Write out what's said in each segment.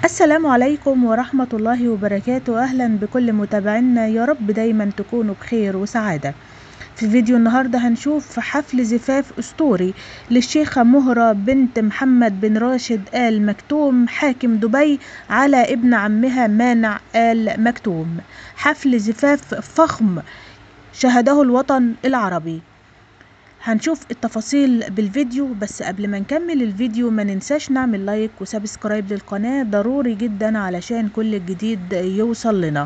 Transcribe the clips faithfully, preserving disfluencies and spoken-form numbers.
السلام عليكم ورحمة الله وبركاته. أهلا بكل متابعينا، يا رب دايما تكونوا بخير وسعادة. في فيديو النهاردة هنشوف حفل زفاف أسطوري للشيخة مهرة بنت محمد بن راشد آل مكتوم حاكم دبي على ابن عمها مانع آل مكتوم. حفل زفاف فخم شهده الوطن العربي. هنشوف التفاصيل بالفيديو، بس قبل ما نكمل الفيديو ما ننساش نعمل لايك وسبسكرايب للقناة، ضروري جدا علشان كل الجديد يوصل لنا.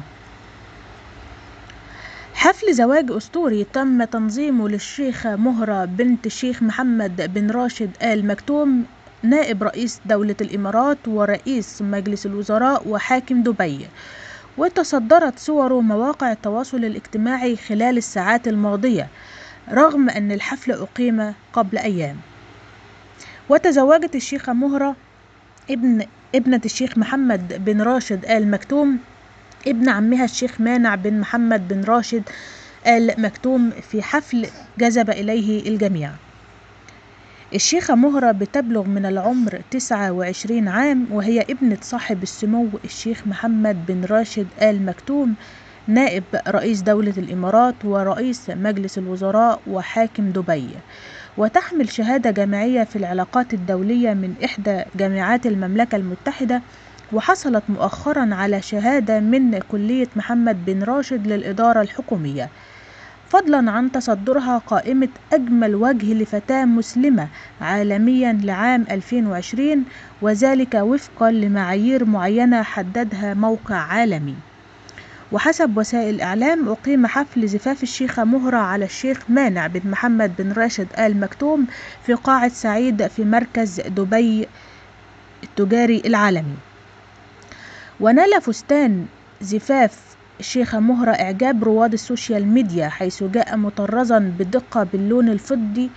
حفل زواج أسطوري تم تنظيمه للشيخة مهرة بنت الشيخ محمد بن راشد آل مكتوم، نائب رئيس دولة الإمارات ورئيس مجلس الوزراء وحاكم دبي، وتصدرت صوره مواقع التواصل الاجتماعي خلال الساعات الماضية رغم أن الحفل أقيم قبل أيام. وتزوجت الشيخة مهرة ابن ابنة الشيخ محمد بن راشد آل مكتوم ابن عمها الشيخ مانع بن محمد بن راشد آل مكتوم في حفل جذب إليه الجميع. الشيخة مهرة بتبلغ من العمر تسعة وعشرين عام، وهي ابنة صاحب السمو الشيخ محمد بن راشد آل مكتوم، نائب رئيس دولة الإمارات ورئيس مجلس الوزراء وحاكم دبي، وتحمل شهادة جامعية في العلاقات الدولية من إحدى جامعات المملكة المتحدة، وحصلت مؤخرا على شهادة من كلية محمد بن راشد للإدارة الحكومية، فضلا عن تصدرها قائمة أجمل وجه لفتاة مسلمة عالميا لعام ألفين وعشرين، وذلك وفقا لمعايير معينة حددها موقع عالمي. وحسب وسائل الإعلام أقيم حفل زفاف الشيخة مهرة على الشيخ مانع بن محمد بن راشد آل مكتوم في قاعة سعيد في مركز دبي التجاري العالمي. ونال فستان زفاف الشيخة مهرة إعجاب رواد السوشيال ميديا، حيث جاء مطرزا بدقة باللون الفضي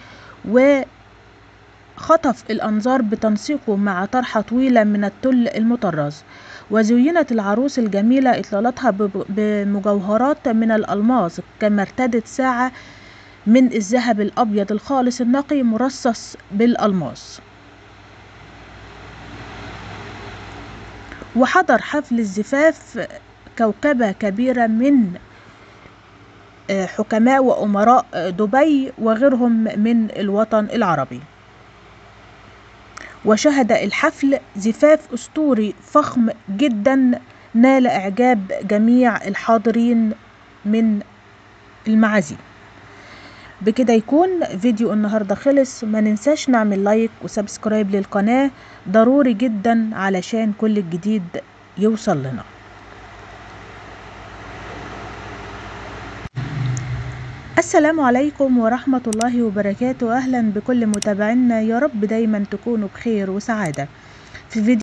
وخطف الأنظار بتنسيقه مع طرحة طويلة من التل المطرز. وزينت العروس الجميلة إطلالتها بمجوهرات من الألماس، كما ارتدت ساعة من الذهب الأبيض الخالص النقي مرصص بالألماس. وحضر حفل الزفاف كوكبة كبيرة من حكماء وأمراء دبي وغيرهم من الوطن العربي. وشهد الحفل زفاف أسطوري فخم جدا نال إعجاب جميع الحاضرين من المعازيم. بكده يكون فيديو النهاردة خلص. ما ننساش نعمل لايك وسبسكرايب للقناة، ضروري جدا علشان كل الجديد يوصل لنا. السلام عليكم ورحمة الله وبركاته. أهلا بكل متابعينا، يا رب دايما تكونوا بخير وسعادة. في فيديو